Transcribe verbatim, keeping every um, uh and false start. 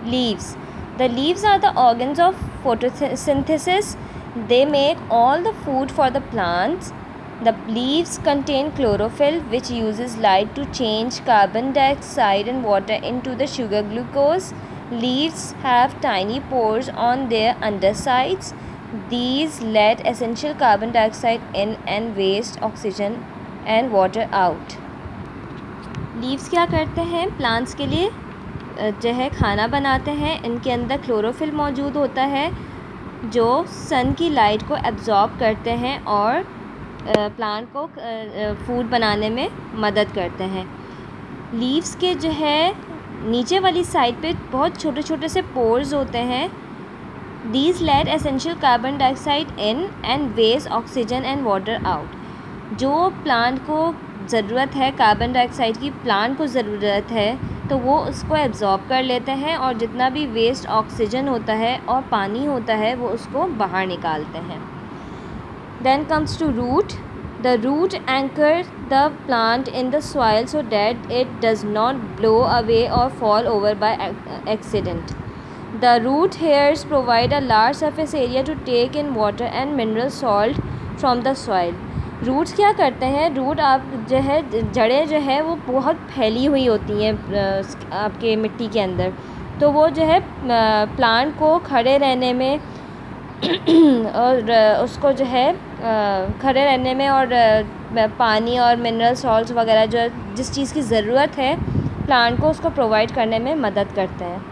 Leaves. The leaves are the organs of photosynthesis. They make all the food for the plants. The leaves contain chlorophyll, which uses light to change carbon dioxide and water into the sugar glucose. Leaves have tiny pores on their undersides. These let essential carbon dioxide in and waste oxygen and water out. Leaves क्या करते हैं? Plants के लिए जो है खाना बनाते हैं. इनके अंदर क्लोरोफिल मौजूद होता है जो सन की लाइट को एब्जॉर्ब करते हैं और प्लांट को फूड बनाने में मदद करते हैं. लीव्स के जो है नीचे वाली साइड पे बहुत छोटे छोटे से पोर्स होते हैं. These let essential carbon dioxide in and waste oxygen and water out. जो प्लांट को ज़रूरत है कार्बन डाइऑक्साइड की, प्लांट को ज़रूरत है, तो वो उसको एब्जॉर्ब कर लेते हैं और जितना भी वेस्ट ऑक्सीजन होता है और पानी होता है वो उसको बाहर निकालते हैं. Then comes to root. The root anchor the plant in the soil so that it does not blow away और fall over by accident. The root hairs provide a large surface area to take in water and mineral salt from the soil. Roots क्या करते हैं? Root आप जो है जड़ें जो है वो बहुत फैली हुई होती हैं आपके मिट्टी के अंदर, तो वो जो है प्लांट को खड़े रहने में और उसको जो है खड़े रहने में और पानी और मिनरल सॉल्ट्स वगैरह जो जिस चीज़ की ज़रूरत है प्लांट को, उसको प्रोवाइड करने में मदद करते हैं.